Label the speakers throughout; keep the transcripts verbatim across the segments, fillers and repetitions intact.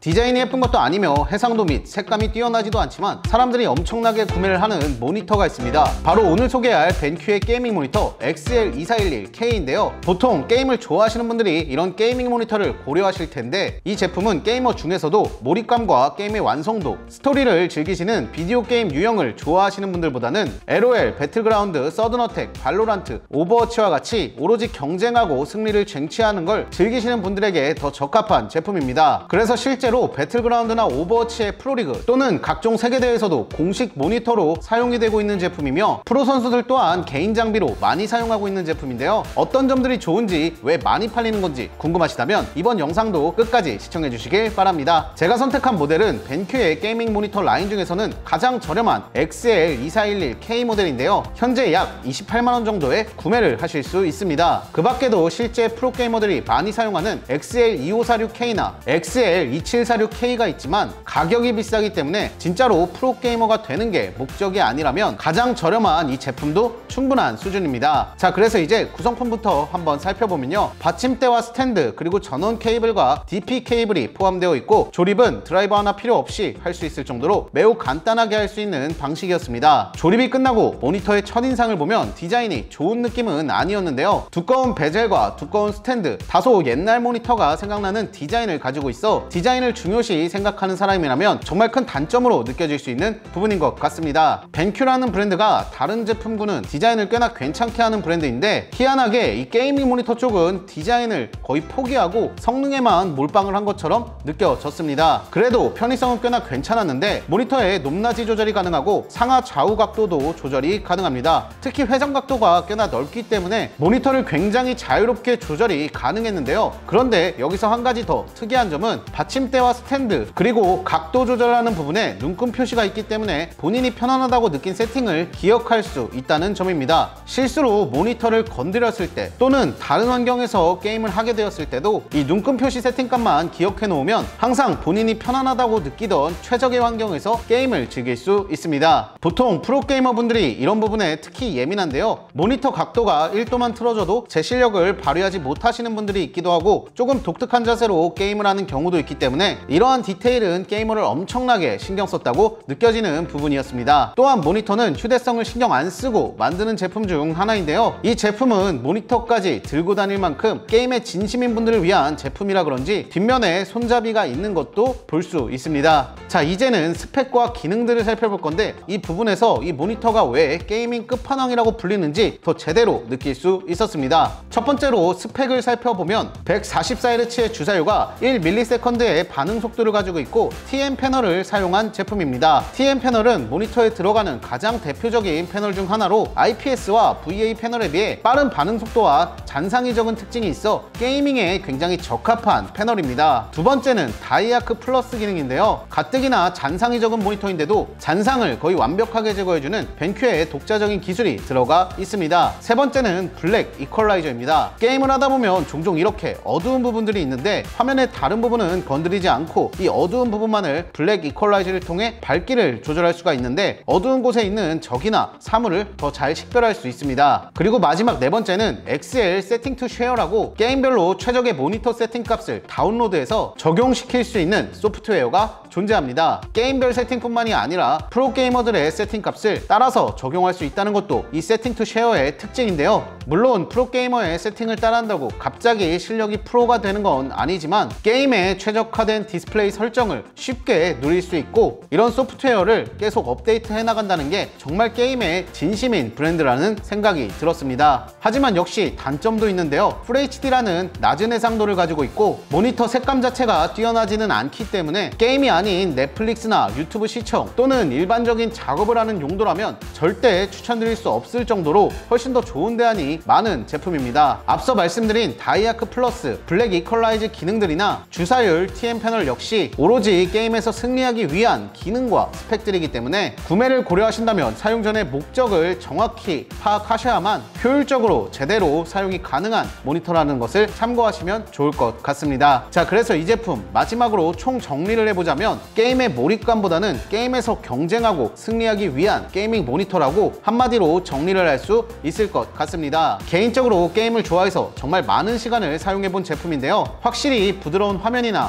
Speaker 1: 디자인이 예쁜 것도 아니며 해상도 및 색감이 뛰어나지도 않지만 사람들이 엄청나게 구매를 하는 모니터가 있습니다. 바로 오늘 소개할 벤큐의 게이밍 모니터 엑스엘 이사일일 케이인데요. 보통 게임을 좋아하시는 분들이 이런 게이밍 모니터를 고려하실 텐데, 이 제품은 게이머 중에서도 몰입감과 게임의 완성도, 스토리를 즐기시는 비디오 게임 유형을 좋아하시는 분들보다는 엘오엘, 배틀그라운드, 서든어택, 발로란트, 오버워치와 같이 오로지 경쟁하고 승리를 쟁취하는 걸 즐기시는 분들에게 더 적합한 제품입니다. 그래서 실제로 배틀그라운드나 오버워치의 프로리그 또는 각종 세계대회에서도 공식 모니터로 사용이 되고 있는 제품이며, 프로 선수들 또한 개인 장비로 많이 사용하고 있는 제품인데요. 어떤 점들이 좋은지, 왜 많이 팔리는 건지 궁금하시다면 이번 영상도 끝까지 시청해 주시길 바랍니다. 제가 선택한 모델은 벤큐의 게이밍 모니터 라인 중에서는 가장 저렴한 엑스엘 이사일일 케이 모델인데요. 현재 약 이십팔만 원 정도에 구매를 하실 수 있습니다. 그 밖에도 실제 프로게이머들이 많이 사용하는 엑스엘 이오사육 케이나 엑스엘 이칠사육 케이가 있지만 가격이 비싸기 때문에 진짜로 프로게이머가 되는 게 목적이 아니라면 가장 저렴한 이 제품도 충분한 수준입니다. 자, 그래서 이제 구성품부터 한번 살펴보면요, 받침대와 스탠드 그리고 전원 케이블과 디피 케이블이 포함되어 있고, 조립은 드라이버 하나 필요 없이 할 수 있을 정도로 매우 간단하게 할 수 있는 방식이었습니다. 조립이 끝나고 모니터의 첫인상을 보면 디자인이 좋은 느낌은 아니었는데요. 두꺼운 베젤과 두꺼운 스탠드, 다소 옛날 모니터가 생각나는 디자인을 가지고 있어 디자인을 중요시 생각하는 사람이라면 정말 큰 단점으로 느껴질 수 있는 부분인 것 같습니다. 벤큐라는 브랜드가 다른 제품군은 디자인을 꽤나 괜찮게 하는 브랜드인데, 희한하게 이 게이밍 모니터 쪽은 디자인을 거의 포기하고 성능에만 몰빵을 한 것처럼 느껴졌습니다. 그래도 편의성은 꽤나 괜찮았는데 모니터의 높낮이 조절이 가능하고 상하 좌우 각도도 조절이 가능합니다. 특히 회전 각도가 꽤나 넓기 때문에 모니터를 굉장히 자유롭게 조절이 가능했는데요. 그런데 여기서 한 가지 더 특이한 점은 받침대와 스탠드 그리고 각도 조절하는 부분에 눈금 표시가 있기 때문에 본인이 편안하다고 느낀 세팅을 기억할 수 있다는 점입니다. 실수로 모니터를 건드렸을 때 또는 다른 환경에서 게임을 하게 되었을 때도 이 눈금 표시 세팅값만 기억해 놓으면 항상 본인이 편안하다고 느끼던 최적의 환경에서 게임을 즐길 수 있습니다. 보통 프로게이머 분들이 이런 부분에 특히 예민한데요, 모니터 각도가 일 도만 틀어져도 제 실력을 발휘하지 못하시는 분들이 있기도 하고 조금 독특한 자세로 게임을 하는 경우도 있기 때문에 이러한 디테일은 게이머를 엄청나게 신경 썼다고 느껴지는 부분이었습니다. 또한 모니터는 휴대성을 신경 안 쓰고 만드는 제품 중 하나인데요, 이 제품은 모니터까지 들고 다닐 만큼 게임에 진심인 분들을 위한 제품이라 그런지 뒷면에 손잡이가 있는 것도 볼 수 있습니다. 자, 이제는 스펙과 기능들을 살펴볼 건데, 이 부분에서 이 모니터가 왜 게이밍 끝판왕이라고 불리는지 더 제대로 느낄 수 있었습니다. 첫 번째로 스펙을 살펴보면 백사십사 헤르츠의 주사율과 일 밀리세컨드의 반응 속도를 가지고 있고 티엠 패널을 사용한 제품입니다. 티엠 패널은 모니터에 들어가는 가장 대표적인 패널 중 하나로 아이피에스와 브이에이 패널에 비해 빠른 반응 속도와 잔상이 적은 특징이 있어 게이밍에 굉장히 적합한 패널입니다. 두 번째는 다이아크 플러스 기능인데요, 가뜩이나 잔상이 적은 모니터인데도 잔상을 거의 완벽하게 제거해주는 벤큐의 독자적인 기술이 들어가 있습니다. 세 번째는 블랙 이퀄라이저입니다. 게임을 하다 보면 종종 이렇게 어두운 부분들이 있는데 화면의 다른 부분은 건드리지 않고 이 어두운 부분만을 블랙 이퀄라이저를 통해 밝기를 조절할 수가 있는데, 어두운 곳에 있는 적이나 사물을 더 잘 식별할 수 있습니다. 그리고 마지막 네 번째는 엑스엘 세팅 투 쉐어라고 게임별로 최적의 모니터 세팅 값을 다운로드해서 적용시킬 수 있는 소프트웨어가 존재합니다. 게임별 세팅뿐만이 아니라 프로게이머들의 세팅 값을 따라서 적용할 수 있다는 것도 이 세팅 투 쉐어의 특징인데요, 물론 프로게이머의 세팅을 따라한다고 갑자기 실력이 프로가 되는 건 아니지만 게임에 최적화된 디스플레이 설정을 쉽게 누릴 수 있고, 이런 소프트웨어를 계속 업데이트 해나간다는 게 정말 게임의 진심인 브랜드라는 생각이 들었습니다. 하지만 역시 단점도 있는데요, 풀에이치디라는 낮은 해상도를 가지고 있고 모니터 색감 자체가 뛰어나지는 않기 때문에 게임이 아닌 넷플릭스나 유튜브 시청 또는 일반적인 작업을 하는 용도라면 절대 추천드릴 수 없을 정도로 훨씬 더 좋은 대안이 많은 제품입니다. 앞서 말씀드린 다이아크 플러스, 블랙 이퀄라이즈 기능들이나 주사율, 티엠 패널 역시 오로지 게임에서 승리하기 위한 기능과 스펙들이기 때문에 구매를 고려하신다면 사용 전에 목적을 정확히 파악하셔야만 효율적으로 제대로 사용이 가능한 모니터라는 것을 참고하시면 좋을 것 같습니다. 자, 그래서 이 제품 마지막으로 총 정리를 해보자면 게임의 몰입감보다는 게임에서 경쟁하고 승리하기 위한 게이밍 모니터라고 한마디로 정리를 할 수 있을 것 같습니다. 개인적으로 게임을 좋아해서 정말 많은 시간을 사용해본 제품인데요, 확실히 부드러운 화면이나 게임을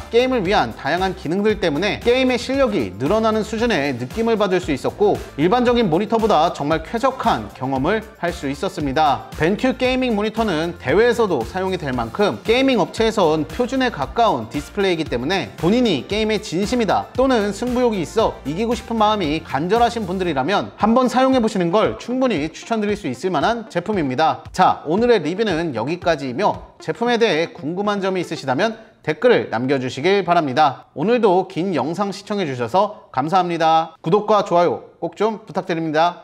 Speaker 1: 게이머를 위한 다양한 기능들 때문에 게임의 실력이 늘어나는 수준의 느낌을 받을 수 있었고 일반적인 모니터보다 정말 쾌적한 경험을 할 수 있었습니다. 벤큐 게이밍 모니터는 대회에서도 사용이 될 만큼 게이밍 업체에선 표준에 가까운 디스플레이이기 때문에 본인이 게임에 진심이다 또는 승부욕이 있어 이기고 싶은 마음이 간절하신 분들이라면 한번 사용해보시는 걸 충분히 추천드릴 수 있을 만한 제품입니다. 자, 오늘의 리뷰는 여기까지이며 제품에 대해 궁금한 점이 있으시다면 댓글을 남겨주시길 바랍니다. 오늘도 긴 영상 시청해주셔서 감사합니다. 구독과 좋아요 꼭 좀 부탁드립니다.